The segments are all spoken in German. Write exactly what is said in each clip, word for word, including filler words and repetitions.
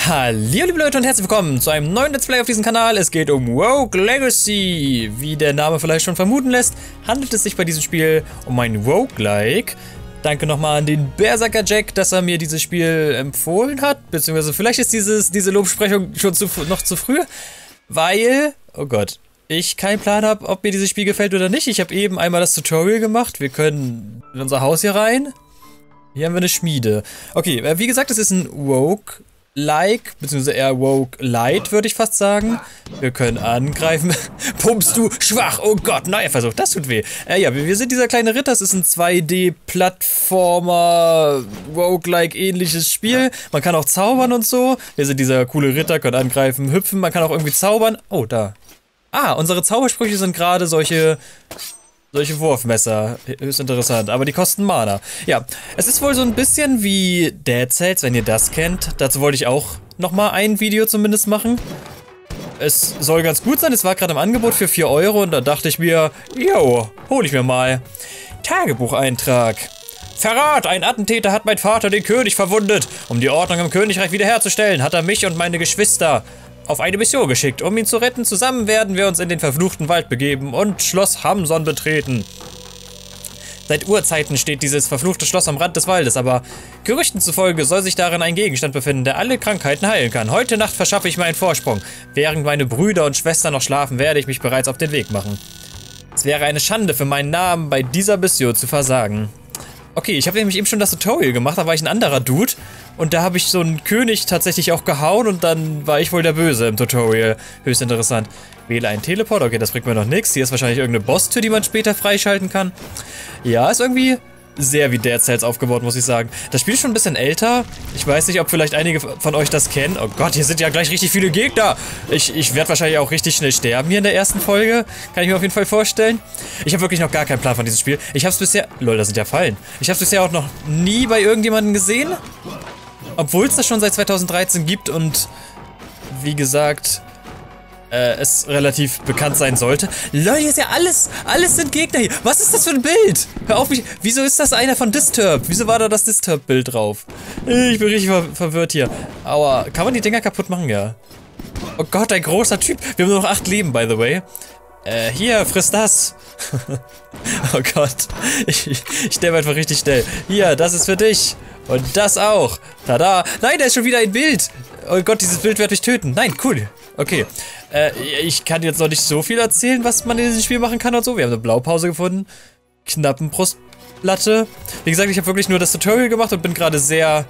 Hallo liebe Leute und herzlich willkommen zu einem neuen Let's Play auf diesem Kanal. Es geht um Rogue Legacy. Wie der Name vielleicht schon vermuten lässt, handelt es sich bei diesem Spiel um ein Roguelike. Danke nochmal an den Berserker Jack, dass er mir dieses Spiel empfohlen hat. Beziehungsweise vielleicht ist dieses, diese Lobsprechung schon zu, noch zu früh, weil, oh Gott, ich keinen Plan habe, ob mir dieses Spiel gefällt oder nicht. Ich habe eben einmal das Tutorial gemacht. Wir können in unser Haus hier rein. Hier haben wir eine Schmiede. Okay, wie gesagt, es ist ein Rogue-like, beziehungsweise eher Rogue-Light, würde ich fast sagen. Wir können angreifen. Pumpst du schwach? Oh Gott, neuer Versuch, das tut weh. Äh, ja, wir sind dieser kleine Ritter. Es ist ein zwei D-Plattformer, Rogue-like ähnliches Spiel. Man kann auch zaubern und so. Wir sind dieser coole Ritter, können angreifen, hüpfen. Man kann auch irgendwie zaubern. Oh, da. Ah, unsere Zaubersprüche sind gerade solche... Solche Wurfmesser, höchst interessant, aber die kosten Mana. Ja, es ist wohl so ein bisschen wie Dead Cells, wenn ihr das kennt. Dazu wollte ich auch nochmal ein Video zumindest machen. Es soll ganz gut sein, es war gerade im Angebot für vier Euro und da dachte ich mir, jo, hol ich mir mal. Tagebucheintrag. Verrat! Ein Attentäter hat mein Vater, den König, verwundet. Um die Ordnung im Königreich wiederherzustellen, hat er mich und meine Geschwister auf eine Mission geschickt. Um ihn zu retten, zusammen werden wir uns in den verfluchten Wald begeben und Schloss Hamson betreten. Seit Urzeiten steht dieses verfluchte Schloss am Rand des Waldes, aber Gerüchten zufolge soll sich darin ein Gegenstand befinden, der alle Krankheiten heilen kann. Heute Nacht verschaffe ich mir einen Vorsprung. Während meine Brüder und Schwestern noch schlafen, werde ich mich bereits auf den Weg machen. Es wäre eine Schande für meinen Namen, bei dieser Mission zu versagen. Okay, ich habe nämlich eben schon das Tutorial gemacht, da war ich ein anderer Dude. Und da habe ich so einen König tatsächlich auch gehauen und dann war ich wohl der Böse im Tutorial. Höchst interessant. Wähle einen Teleport. Okay, das bringt mir noch nichts. Hier ist wahrscheinlich irgendeine Bosstür, die man später freischalten kann. Ja, ist irgendwie sehr wie Dead Cells aufgebaut, muss ich sagen. Das Spiel ist schon ein bisschen älter. Ich weiß nicht, ob vielleicht einige von euch das kennen. Oh Gott, hier sind ja gleich richtig viele Gegner. Ich, ich werde wahrscheinlich auch richtig schnell sterben hier in der ersten Folge. Kann ich mir auf jeden Fall vorstellen. Ich habe wirklich noch gar keinen Plan von diesem Spiel. Ich habe es bisher... Lol, da sind ja Fallen. Ich habe es bisher auch noch nie bei irgendjemandem gesehen. Obwohl es das schon seit zweitausenddreizehn gibt und, wie gesagt, äh, es relativ bekannt sein sollte. Leute, hier ist ja alles, alles sind Gegner hier. Was ist das für ein Bild? Hör auf mich, wieso ist das einer von Disturbed? Wieso war da das Disturbed-Bild drauf? Ich bin richtig ver verwirrt hier. Aua, kann man die Dinger kaputt machen? Ja. Oh Gott, ein großer Typ. Wir haben nur noch acht Leben, by the way. Äh, hier, friss das. Oh Gott, ich, ich, ich sterbe einfach richtig schnell. Hier, das ist für dich. Und das auch. Tada. Nein, da ist schon wieder ein Bild. Oh Gott, dieses Bild wird mich töten. Nein, cool. Okay. Äh, ich kann jetzt noch nicht so viel erzählen, was man in diesem Spiel machen kann und so. Wir haben eine Blaupause gefunden. Knappen Brustplatte. Wie gesagt, ich habe wirklich nur das Tutorial gemacht und bin gerade sehr...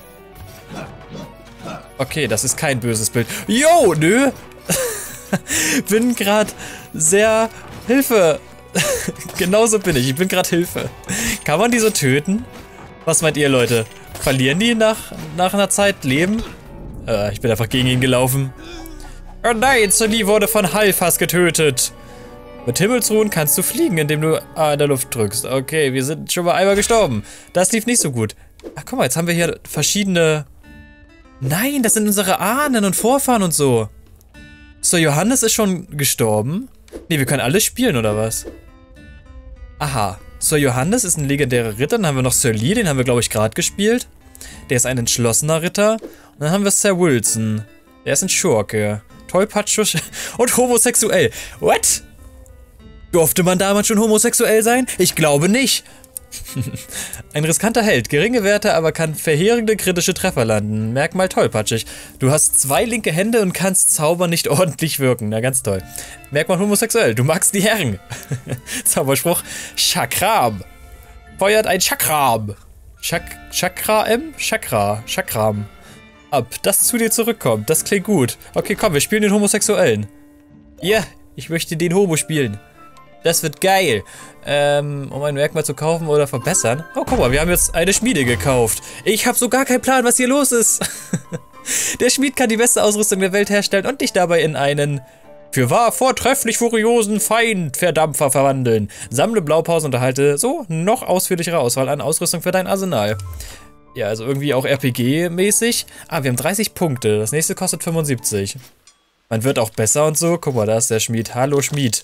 Okay, das ist kein böses Bild. Jo, nö. Bin gerade sehr... Hilfe. Genauso bin ich. Ich bin gerade Hilfe. Kann man die so töten? Was meint ihr, Leute? Verlieren die nach, nach einer Zeit Leben? Äh, ich bin einfach gegen ihn gelaufen. Oh nein, Sunny wurde von Halfas getötet. Mit Himmelsruhen kannst du fliegen, indem du A in der Luft drückst. Okay, wir sind schon mal einmal gestorben. Das lief nicht so gut. Ach, guck mal, jetzt haben wir hier verschiedene... Nein, das sind unsere Ahnen und Vorfahren und so. So, Johannes ist schon gestorben? Nee, wir können alles spielen, oder was? Aha. Sir Johannes ist ein legendärer Ritter. Dann haben wir noch Sir Lee, den haben wir, glaube ich, gerade gespielt. Der ist ein entschlossener Ritter. Und dann haben wir Sir Wilson. Der ist ein Schurke. Tollpatschig und homosexuell. What? Durfte man damals schon homosexuell sein? Ich glaube nicht. Ein riskanter Held. Geringe Werte, aber kann verheerende kritische Treffer landen. Merkmal tollpatschig. Du hast zwei linke Hände und kannst Zauber nicht ordentlich wirken. Na, ganz toll. Merkmal homosexuell. Du magst die Herren. Zauberspruch. Chakram. Feuert ein Chakram. Chak Chakra M? Chakra. Chakram. Ab. Das zu dir zurückkommt. Das klingt gut. Okay, komm, wir spielen den Homosexuellen. Ja, yeah, ich möchte den Homo spielen. Das wird geil. Ähm, um ein Merkmal zu kaufen oder verbessern. Oh, guck mal, wir haben jetzt eine Schmiede gekauft. Ich habe so gar keinen Plan, was hier los ist. Der Schmied kann die beste Ausrüstung der Welt herstellen und dich dabei in einen für wahr vortrefflich furiosen Feindverdampfer verwandeln. Sammle Blaupausen und erhalte so noch ausführlichere Auswahl an Ausrüstung für dein Arsenal. Ja, also irgendwie auch R P G-mäßig. Ah, wir haben dreißig Punkte. Das nächste kostet fünfundsiebzig. Man wird auch besser und so. Guck mal, da ist der Schmied. Hallo, Schmied.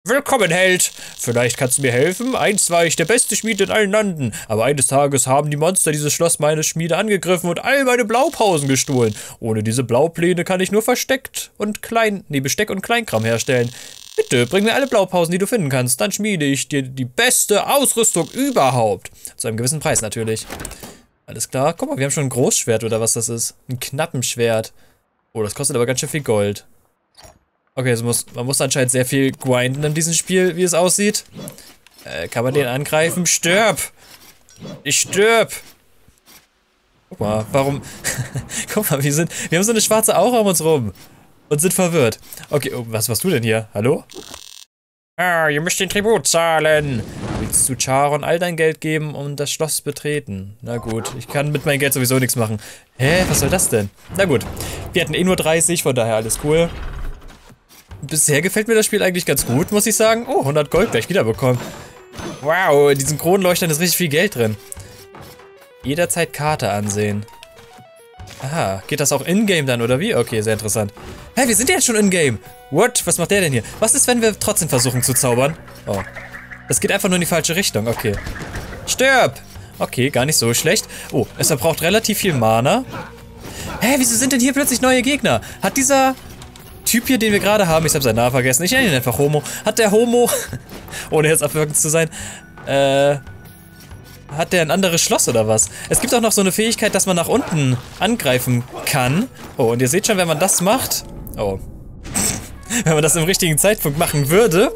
Willkommen, Held! Vielleicht kannst du mir helfen? Einst war ich der beste Schmied in allen Landen, aber eines Tages haben die Monster dieses Schloss meine Schmiede angegriffen und all meine Blaupausen gestohlen. Ohne diese Blaupläne kann ich nur versteckt und klein, nee, Besteck und Kleinkram herstellen. Bitte, bring mir alle Blaupausen, die du finden kannst, dann schmiede ich dir die beste Ausrüstung überhaupt. Zu einem gewissen Preis natürlich. Alles klar, guck mal, wir haben schon ein Großschwert oder was das ist. Ein Knappenschwert. Oh, das kostet aber ganz schön viel Gold. Okay, also muss, man muss anscheinend sehr viel grinden in diesem Spiel, wie es aussieht. Äh, kann man den angreifen? Stirb! Ich stirb! Guck mal, warum... Guck mal, wir sind... Wir haben so eine schwarze Aura um uns rum. Und sind verwirrt. Okay, oh, was warst du denn hier? Hallo? Ah, ihr müsst den Tribut zahlen. Willst du Charon all dein Geld geben und das Schloss betreten? Na gut, ich kann mit meinem Geld sowieso nichts machen. Hä, was soll das denn? Na gut, wir hatten eh nur dreißig, von daher alles cool. Bisher gefällt mir das Spiel eigentlich ganz gut, muss ich sagen. Oh, hundert Gold gleich wiederbekommen. Wow, in diesen Kronleuchtern ist richtig viel Geld drin. Jederzeit Karte ansehen. Aha, geht das auch in-game dann, oder wie? Okay, sehr interessant. Hä, wir sind ja jetzt schon in-game. What? Was macht der denn hier? Was ist, wenn wir trotzdem versuchen zu zaubern? Oh. Das geht einfach nur in die falsche Richtung, okay. Stirb! Okay, gar nicht so schlecht. Oh, es verbraucht relativ viel Mana. Hä, wieso sind denn hier plötzlich neue Gegner? Hat dieser Typ hier, den wir gerade haben, ich habe seinen Namen vergessen, ich nenne ihn einfach Homo. Hat der Homo, ohne jetzt abwirkend zu sein, äh... hat der ein anderes Schloss oder was? Es gibt auch noch so eine Fähigkeit, dass man nach unten angreifen kann. Oh, und ihr seht schon, wenn man das macht... Oh. Wenn man das im richtigen Zeitpunkt machen würde...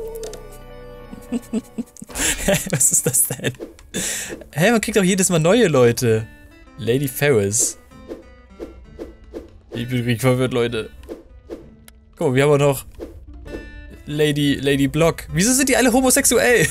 Hä, was ist das denn? Hä, man kriegt auch jedes Mal neue Leute. Lady Ferris. Ich bin richtig verwirrt, Leute. Guck mal, wir haben auch noch... Lady... Lady Block. Wieso sind die alle homosexuell?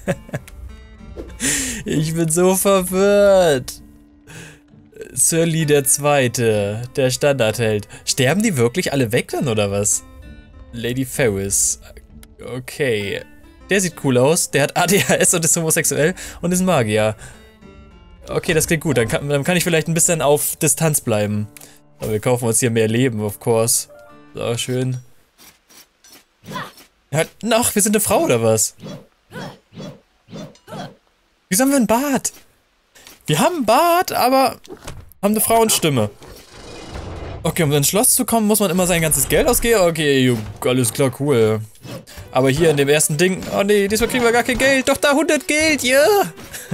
Ich bin so verwirrt. Sir Lee der Zweite, der Standardheld. Sterben die wirklich alle weg dann, oder was? Lady Ferris. Okay. Der sieht cool aus. Der hat A D H S und ist homosexuell und ist ein Magier. Okay, das klingt gut. Dann kann, dann kann ich vielleicht ein bisschen auf Distanz bleiben. Aber wir kaufen uns hier mehr Leben, of course. So, schön. Ja, ach, wir sind eine Frau, oder was? Wieso haben wir einen Bart? Wir haben einen Bart, aber haben eine Frauenstimme. Okay, um ins Schloss zu kommen, muss man immer sein ganzes Geld ausgeben? Okay, alles klar, cool. Aber hier in dem ersten Ding... Oh nee, diesmal kriegen wir gar kein Geld. Doch da hundert Geld, ja! Yeah.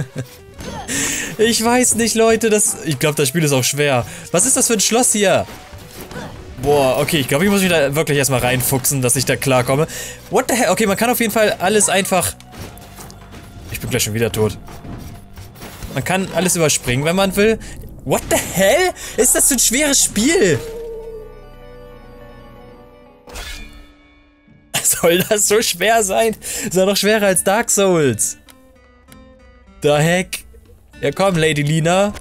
Ich weiß nicht, Leute, das... Ich glaube, das Spiel ist auch schwer. Was ist das für ein Schloss hier? Boah, okay, ich glaube, ich muss mich da wirklich erstmal reinfuchsen, dass ich da klarkomme. What the hell? Okay, man kann auf jeden Fall alles einfach... Ich bin gleich schon wieder tot. Man kann alles überspringen, wenn man will. What the hell? Ist das für ein schweres Spiel? Soll das so schwer sein? Ist doch noch schwerer als Dark Souls. The heck? Ja komm, Lady Lina.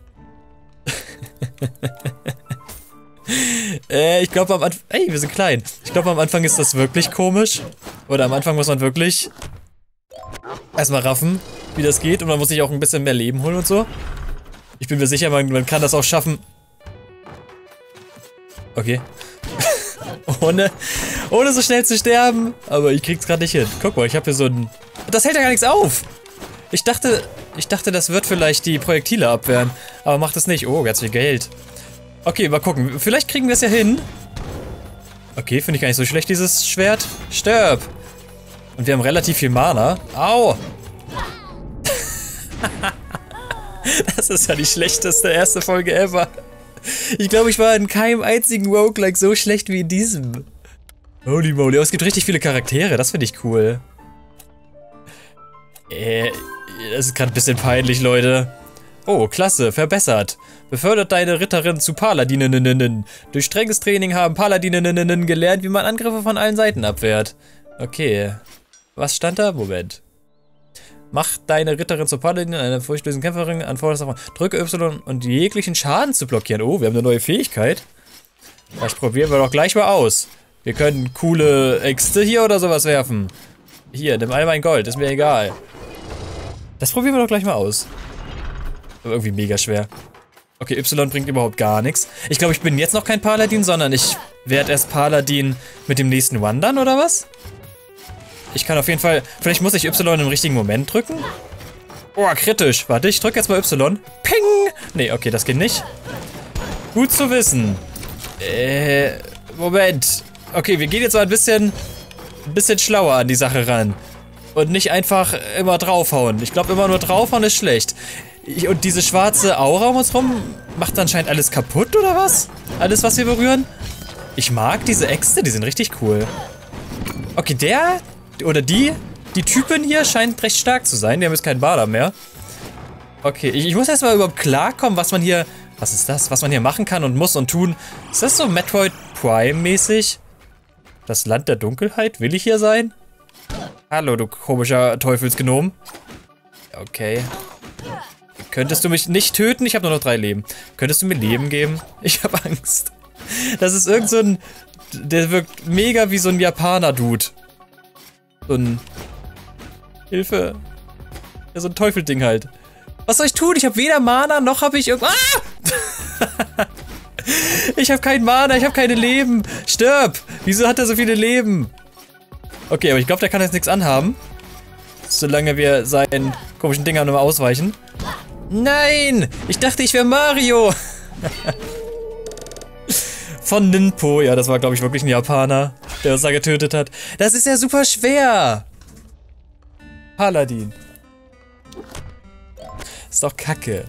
äh, ich glaube am Anfang... Ey, wir sind klein. Ich glaube am Anfang ist das wirklich komisch. Oder am Anfang muss man wirklich... erstmal raffen, wie das geht. Und man muss sich auch ein bisschen mehr Leben holen und so. Ich bin mir sicher, man, man kann das auch schaffen. Okay. ohne, ohne so schnell zu sterben. Aber ich krieg's gerade nicht hin. Guck mal, ich habe hier so ein... Das hält ja gar nichts auf. Ich dachte, ich dachte, das wird vielleicht die Projektile abwehren. Aber macht es nicht. Oh, ganz viel Geld. Okay, mal gucken. Vielleicht kriegen wir es ja hin. Okay, finde ich gar nicht so schlecht, dieses Schwert. Stirb. Und wir haben relativ viel Mana. Au! Das ist ja die schlechteste erste Folge ever. Ich glaube, ich war in keinem einzigen Roguelike so schlecht wie in diesem. Holy moly, aber es gibt richtig viele Charaktere, das finde ich cool. Äh, das ist gerade ein bisschen peinlich, Leute. Oh, klasse, verbessert. Befördert deine Ritterin zu Paladininnen. Durch strenges Training haben Paladininnen gelernt, wie man Angriffe von allen Seiten abwehrt. Okay. Was stand da? Moment. Mach deine Ritterin zur Paladin, eine furchtlösende Kämpferin, an vorderster Front. Drücke Y und jeglichen Schaden zu blockieren. Oh, wir haben eine neue Fähigkeit. Das probieren wir doch gleich mal aus. Wir können coole Äxte hier oder sowas werfen. Hier, nimm all mein Gold, ist mir egal. Das probieren wir doch gleich mal aus. Aber irgendwie mega schwer. Okay, Y bringt überhaupt gar nichts. Ich glaube, ich bin jetzt noch kein Paladin, sondern ich werde erst Paladin mit dem nächsten One dann, oder was? Ich kann auf jeden Fall... Vielleicht muss ich Y im richtigen Moment drücken? Oh, kritisch. Warte, ich drücke jetzt mal Y. Ping! Nee, okay, das geht nicht. Gut zu wissen. Äh, Moment. Okay, wir gehen jetzt mal ein bisschen... Ein bisschen schlauer an die Sache ran. Und nicht einfach immer draufhauen. Ich glaube, immer nur draufhauen ist schlecht. Und diese schwarze Aura um uns rum macht anscheinend alles kaputt, oder was? Alles, was wir berühren? Ich mag diese Äxte, die sind richtig cool. Okay, der oder die, die Typin hier scheint recht stark zu sein. Die haben jetzt keinen Bader mehr. Okay, ich, ich muss erstmal überhaupt klarkommen, was man hier... Was ist das? Was man hier machen kann und muss und tun. Ist das so Metroid Prime-mäßig? Das Land der Dunkelheit? Will ich hier sein? Hallo, du komischer Teufelsgnom. Okay. Könntest du mich nicht töten? Ich habe nur noch drei Leben. Könntest du mir Leben geben? Ich habe Angst. Das ist irgend so ein... Der wirkt mega wie so ein Japaner-Dude. So ein... Hilfe. Ja, so ein Teufelding halt. Was soll ich tun? Ich habe weder Mana, noch habe ich irgendwas... Ah! Ich habe kein Mana, ich habe keine Leben. Stirb! Wieso hat er so viele Leben? Okay, aber ich glaube, der kann jetzt nichts anhaben. Solange wir seinen komischen Dingern nochmal ausweichen. Nein! Ich dachte, ich wäre Mario! Von Ninpo. Ja, das war, glaube ich, wirklich ein Japaner, der uns da getötet hat. Das ist ja super schwer! Paladin. Ist doch kacke.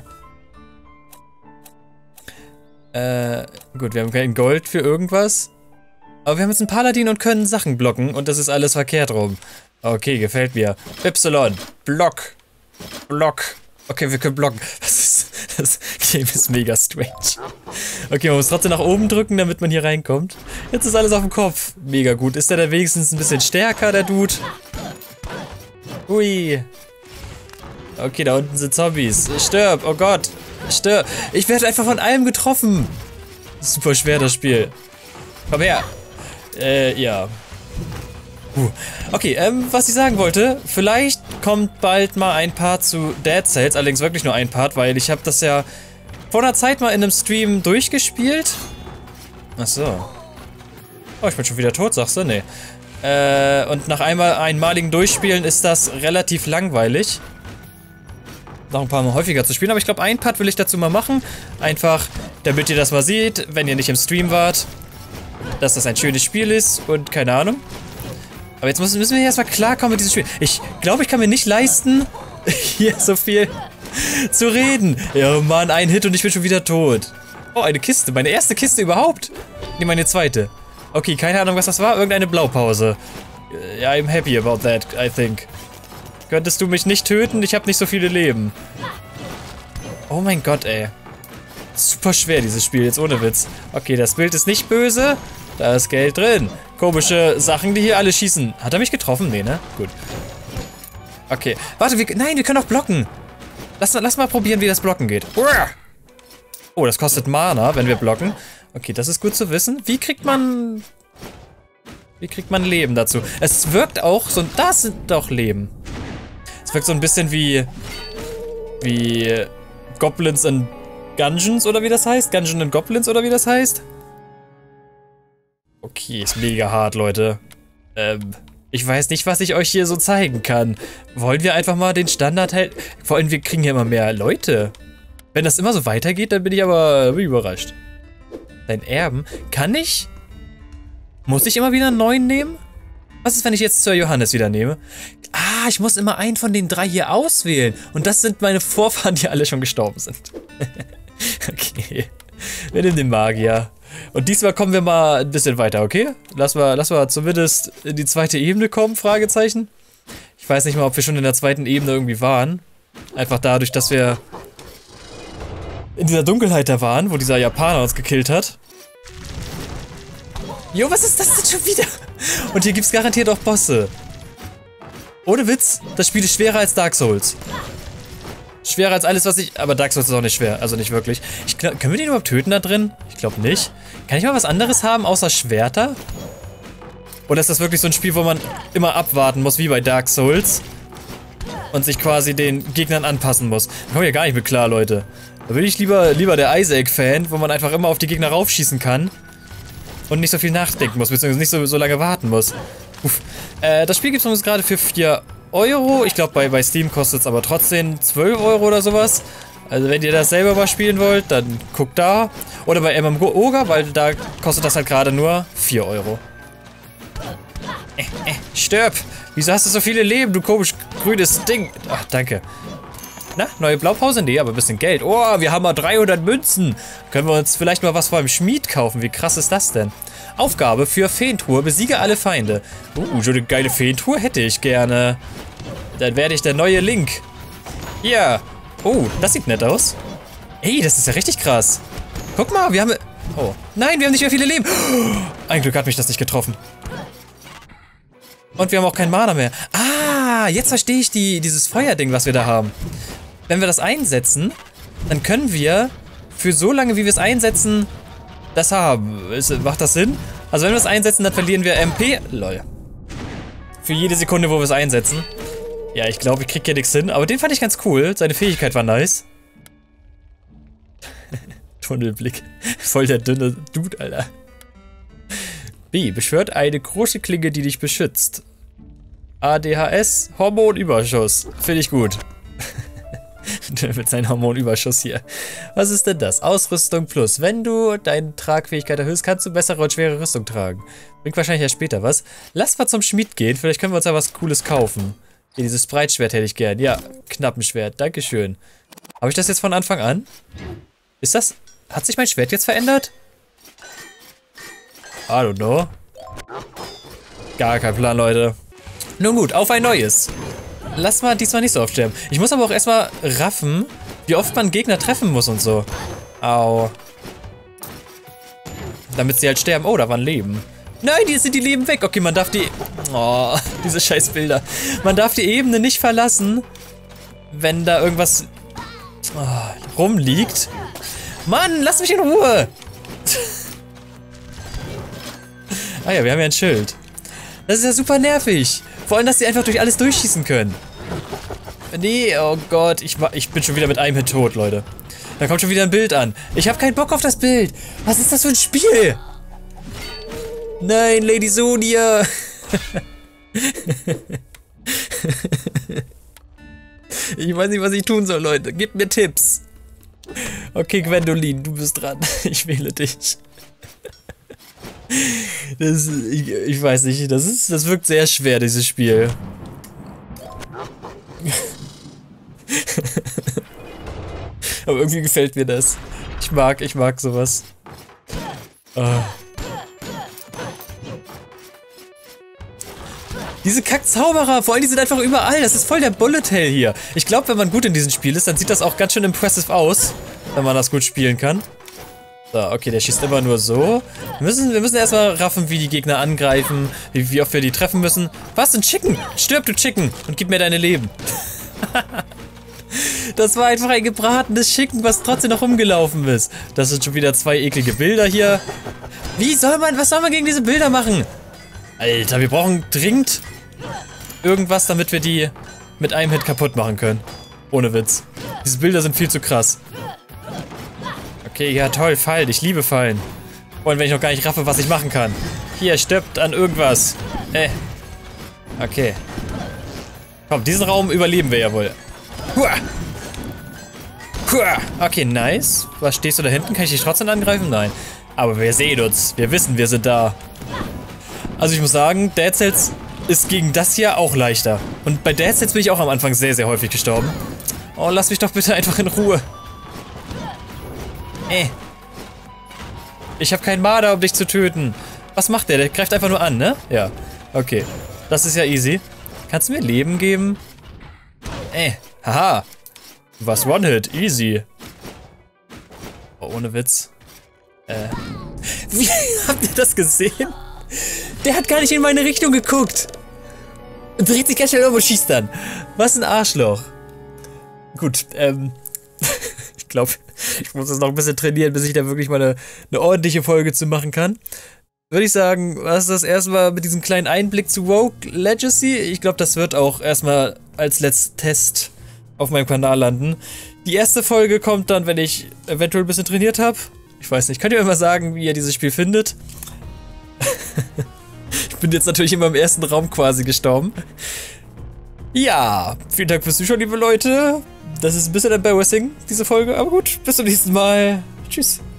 Äh, gut, wir haben kein Gold für irgendwas. Aber wir haben jetzt einen Paladin und können Sachen blocken und das ist alles verkehrt rum. Okay, gefällt mir. Y. Block. Block. Okay, wir können blocken. Das ist, das Game ist mega strange. Okay, man muss trotzdem nach oben drücken, damit man hier reinkommt. Jetzt ist alles auf dem Kopf. Mega gut. Ist der da wenigstens ein bisschen stärker, der Dude? Ui. Okay, da unten sind Zombies. Stirb, oh Gott. Stirb. Ich werde einfach von allem getroffen. Super schwer, das Spiel. Komm her. Äh, ja. Uh. Okay, ähm, was ich sagen wollte, vielleicht kommt bald mal ein Part zu Dead Cells, allerdings wirklich nur ein Part, weil ich habe das ja vor einer Zeit mal in einem Stream durchgespielt. Ach so. Oh, ich bin schon wieder tot, sagst du? Nee. Äh, und nach einmal einmaligen Durchspielen ist das relativ langweilig. Noch ein paar Mal häufiger zu spielen, aber ich glaube, ein Part will ich dazu mal machen. Einfach, damit ihr das mal seht, wenn ihr nicht im Stream wart, dass das ein schönes Spiel ist und keine Ahnung. Aber jetzt müssen, müssen wir erstmal klarkommen mit diesem Spiel. Ich glaube, ich kann mir nicht leisten, hier so viel zu reden. Ja, Mann, ein Hit und ich bin schon wieder tot. Oh, eine Kiste. Meine erste Kiste überhaupt. Nee, meine zweite. Okay, keine Ahnung, was das war. Irgendeine Blaupause. Ja, I'm happy about that, I think. Könntest du mich nicht töten? Ich habe nicht so viele Leben. Oh mein Gott, ey. Super schwer, dieses Spiel, jetzt ohne Witz. Okay, das Bild ist nicht böse. Da ist Geld drin. Komische Sachen, die hier alle schießen. Hat er mich getroffen? Nee, ne? Gut. Okay. Warte, wir, nein, wir können auch blocken. Lass, lass mal probieren, wie das Blocken geht. Oh, das kostet Mana, wenn wir blocken. Okay, das ist gut zu wissen. Wie kriegt man... Wie kriegt man Leben dazu? Es wirkt auch so... Das sind doch Leben. Es wirkt so ein bisschen wie... Wie... Goblins and Gungeons, oder wie das heißt? Gungeon and Goblins, oder wie das heißt? Okay, ist mega hart, Leute. Ähm, ich weiß nicht, was ich euch hier so zeigen kann. Wollen wir einfach mal den Standard halt... Vor allem, wir kriegen hier immer mehr Leute. Wenn das immer so weitergeht, dann bin ich aber überrascht. Dein Erben? Kann ich? Muss ich immer wieder einen neuen nehmen? Was ist, wenn ich jetzt Sir Johannes wieder nehme? Ah, ich muss immer einen von den drei hier auswählen. Und das sind meine Vorfahren, die alle schon gestorben sind. Okay. Wir nehmen den Magier. Und diesmal kommen wir mal ein bisschen weiter, okay? Lass mal, lass mal zumindest in die zweite Ebene kommen, Fragezeichen. Ich weiß nicht mal, ob wir schon in der zweiten Ebene irgendwie waren. Einfach dadurch, dass wir in dieser Dunkelheit da waren, wo dieser Japaner uns gekillt hat. Jo, was ist das denn schon wieder? Und hier gibt's garantiert auch Bosse. Ohne Witz, das Spiel ist schwerer als Dark Souls. Schwerer als alles, was ich... Aber Dark Souls ist auch nicht schwer, also nicht wirklich. Ich glaub, können wir den überhaupt töten da drin? Ich glaube nicht. Kann ich mal was anderes haben, außer Schwerter? Oder ist das wirklich so ein Spiel, wo man immer abwarten muss, wie bei Dark Souls? Und sich quasi den Gegnern anpassen muss? Da komme ich ja gar nicht mit klar, Leute. Da bin ich lieber, lieber der Isaac-Fan, wo man einfach immer auf die Gegner raufschießen kann. Und nicht so viel nachdenken muss, beziehungsweise nicht so, so lange warten muss. Uff. Äh, das Spiel gibt es uns gerade für vier Euro. Ich glaube, bei, bei Steam kostet es aber trotzdem zwölf Euro oder sowas. Also wenn ihr das selber mal spielen wollt, dann guckt da. Oder bei M M O Ogre, weil da kostet das halt gerade nur vier Euro. Äh, äh, stirb! Wieso hast du so viele Leben, du komisch grünes Ding? Ach, danke. Na, neue Blaupause? Nee, aber ein bisschen Geld. Oh, wir haben mal dreihundert Münzen. Können wir uns vielleicht mal was beim Schmied kaufen? Wie krass ist das denn? Aufgabe für Feentruhe. Besiege alle Feinde. Uh, so eine geile Feentruhe hätte ich gerne. Dann werde ich der neue Link. Hier. Oh, das sieht nett aus. Ey, das ist ja richtig krass. Guck mal, wir haben... Oh, nein, wir haben nicht mehr viele Leben. Ein Glück hat mich das nicht getroffen. Und wir haben auch keinen Mana mehr. Ah, jetzt verstehe ich die, dieses Feuerding, was wir da haben. Wenn wir das einsetzen, dann können wir für so lange, wie wir es einsetzen, das haben. Ist, macht das Sinn? Also wenn wir es einsetzen, dann verlieren wir M P. Lol. Für jede Sekunde, wo wir es einsetzen. Ja, ich glaube, ich krieg hier nichts hin. Aber den fand ich ganz cool. Seine Fähigkeit war nice. Tunnelblick. Voll der dünne Dude, Alter. B. Beschwört eine große Klinge, die dich beschützt. A D H S, Hormonüberschuss. Finde ich gut. Mit seinem Hormonüberschuss hier. Was ist denn das? Ausrüstung plus. Wenn du deine Tragfähigkeit erhöhst, kannst du bessere und schwere Rüstung tragen. Bringt wahrscheinlich erst später was. Lass mal zum Schmied gehen. Vielleicht können wir uns ja was Cooles kaufen. Hier, dieses Breitschwert hätte ich gern. Ja, Knappenschwert. Dankeschön. Habe ich das jetzt von Anfang an? Ist das... Hat sich mein Schwert jetzt verändert? I don't know. Gar kein Plan, Leute. Nun gut, auf ein neues. Lass mal diesmal nicht so oft sterben. Ich muss aber auch erstmal raffen, wie oft man Gegner treffen muss und so. Au. Damit sie halt sterben. Oh, da waren Leben. Nein, die sind die Leben weg. Okay, man darf die... Oh, diese scheiß Bilder. Man darf die Ebene nicht verlassen, wenn da irgendwas oh, rumliegt. Mann, lass mich in Ruhe. Ah ja, wir haben ja ein Schild. Das ist ja super nervig. Vor allem, dass sie einfach durch alles durchschießen können. Nee, oh Gott. Ich, ich bin schon wieder mit einem Hit tot, Leute. Da kommt schon wieder ein Bild an. Ich habe keinen Bock auf das Bild. Was ist das für ein Spiel? Nein, Lady Sonia. Ich weiß nicht, was ich tun soll, Leute. Gebt mir Tipps. Okay, Gwendolyn, du bist dran. Ich wähle dich. Das, ich, ich weiß nicht, das ist, das wirkt sehr schwer, dieses Spiel. Aber irgendwie gefällt mir das. Ich mag, ich mag sowas. Oh. Diese Kack-Zauberer, vor allem die sind einfach überall. Das ist voll der Bullet Hell hier. Ich glaube, wenn man gut in diesem Spiel ist, dann sieht das auch ganz schön impressive aus, wenn man das gut spielen kann. So, okay, der schießt immer nur so. Wir müssen, wir müssen erstmal raffen, wie die Gegner angreifen, wie, wie oft wir die treffen müssen. Was, ein Chicken? Stirb, du Chicken, und gib mir deine Leben. Das war einfach ein gebratenes Chicken, was trotzdem noch rumgelaufen ist. Das sind schon wieder zwei eklige Bilder hier. Wie soll man, was soll man gegen diese Bilder machen? Alter, wir brauchen dringend irgendwas, damit wir die mit einem Hit kaputt machen können. Ohne Witz. Diese Bilder sind viel zu krass. Okay, ja toll, Fallen. Ich liebe Fallen. Und wenn ich noch gar nicht raffe, was ich machen kann. Hier, stirbt an irgendwas. Äh. Okay. Komm, diesen Raum überleben wir ja wohl. Hua! Hua! Okay, nice. Was stehst du da hinten? Kann ich dich trotzdem angreifen? Nein. Aber wir sehen uns. Wir wissen, wir sind da. Also ich muss sagen, Dead Cells ist gegen das hier auch leichter. Und bei Dead Cells bin ich auch am Anfang sehr, sehr häufig gestorben. Oh, lass mich doch bitte einfach in Ruhe. Äh. Ich habe keinen Marder, um dich zu töten. Was macht der? Der greift einfach nur an, ne? Ja. Okay. Das ist ja easy. Kannst du mir Leben geben? Äh. Haha. Du warst One-Hit. Easy. Oh, ohne Witz. Äh. Wie? Habt ihr das gesehen? Der hat gar nicht in meine Richtung geguckt. Und dreht sich ganz schnell um und schießt dann. Was ein Arschloch. Gut, ähm. Ich glaube, ich muss das noch ein bisschen trainieren, bis ich da wirklich mal eine, eine ordentliche Folge zu machen kann. Würde ich sagen, was ist das erstmal mit diesem kleinen Einblick zu Rogue Legacy? Ich glaube, das wird auch erstmal als letzter Test auf meinem Kanal landen. Die erste Folge kommt dann, wenn ich eventuell ein bisschen trainiert habe. Ich weiß nicht, könnt ihr mir mal sagen, wie ihr dieses Spiel findet? Ich bin jetzt natürlich immer im ersten Raum quasi gestorben. Ja, vielen Dank fürs Zuschauen, liebe Leute. Das ist ein bisschen embarrassing, diese Folge. Aber gut, bis zum nächsten Mal. Tschüss.